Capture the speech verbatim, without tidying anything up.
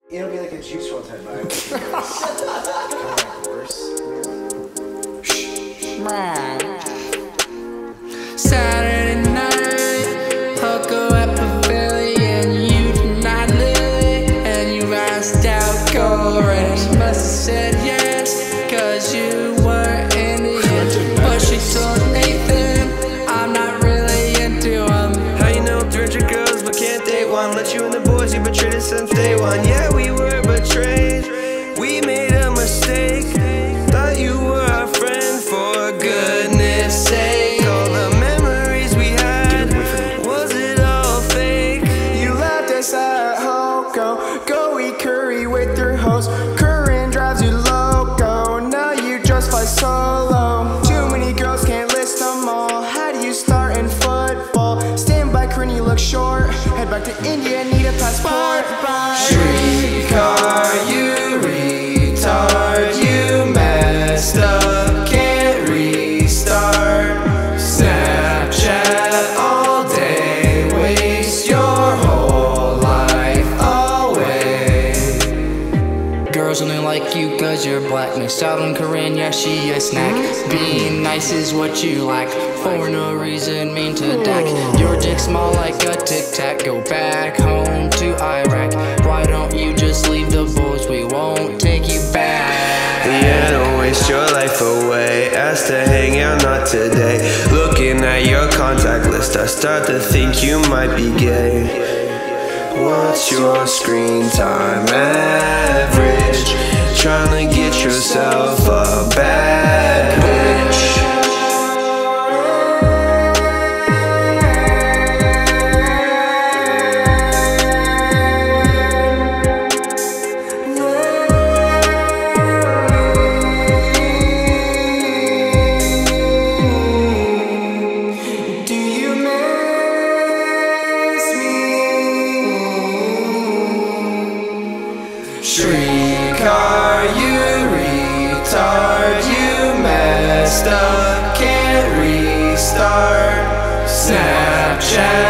It'll be like a Juice world type vibe. Kind of like worse. Saturday night, Poco at Pavilion, you did not live, and you asked out Corinne. She must have said yes, cause you weren't in the end. But she told Nathan, I'm not really into him. How you know three hundred girls but can't date one? Let you and the boys, you betrayed us since day one. Yeah, we were betrayed, we made a mistake. Thought you were our friend, for goodness sake. All the memories we had, was it all fake? You left us at Hoko, go eat curry with your host. Corinne drives you loco, now you just fly solo. Too many girls, can't list them all. How do you start in football? Stand by Corinne, you look short. Head back to India, need a passport. Srikar, you retard, you messed up, can't restart. Snapchat all day, waste your whole life away. Girls only like you cause you're black. Missed out on Corinne, yeah, she a snack. Being nice is what you lack, for no reason mean to dack. Your dick small like a tic-tac, go back home to Iraq. Why don't you just leave the boys, we won't take you back. Yeah, don't waste your life away. Asked to hang out, not today. Looking at your contact list, I start to think you might be gay. What's your screen time average? Trying to get yourself a bad bitch. Srikar, you retard, you messed up, can't restart. Snapchat